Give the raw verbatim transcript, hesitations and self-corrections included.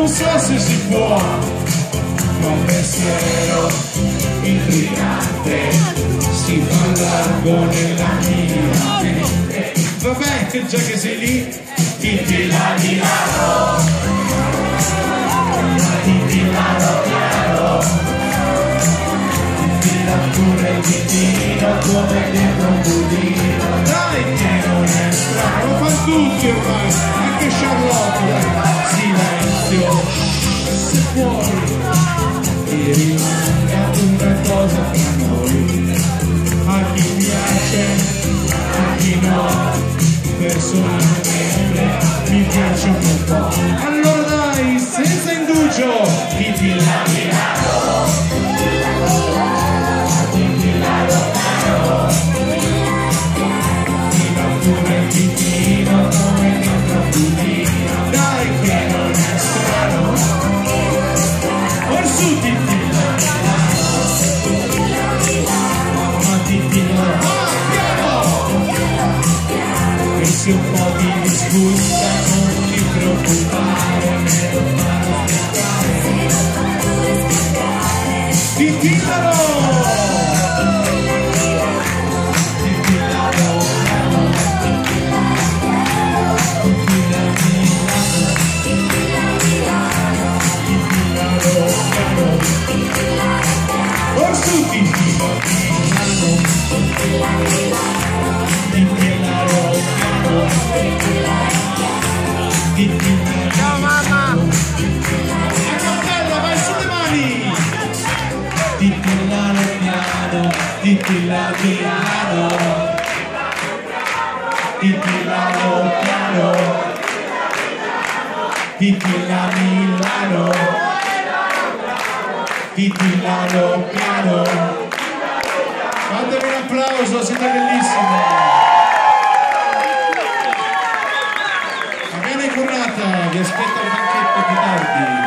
non so se si può, ma un pensiero intrigante si fa largo nella mia mente. Vabbè, già che sei lì, ti ti la Milano, ti ti la piano, ti la pure il vitino come dentro un budino. Dai che non è strano, lo fanno tutti ormai, anche Charlotte, dai. Silenzio, se fuori ti rimanga una cosa tra noi, a chi piace, a chi no, personalmente mi piace un po'. Allora dai, senza indugio, vivi la Milano, vivi la Milano, viva pure il vitino come dentro un budino. Dai che non è strano, or su ti ti la Milano, ma ti ti la e se un po' ti disgusta non ti preoccupare, me lo farò scappare. Ti tillano! Ti tillano, ti tillano, ti tillano, or su ti tillano, ti tillano. Ciao mamma! Ecco bella, vai sulle mani! Titillano piano, titillano piano, titillano piano, titillano Milano, titillano piano. Fatemi un applauso, siete bellissimi! Vi aspetto al banchetto più tardi.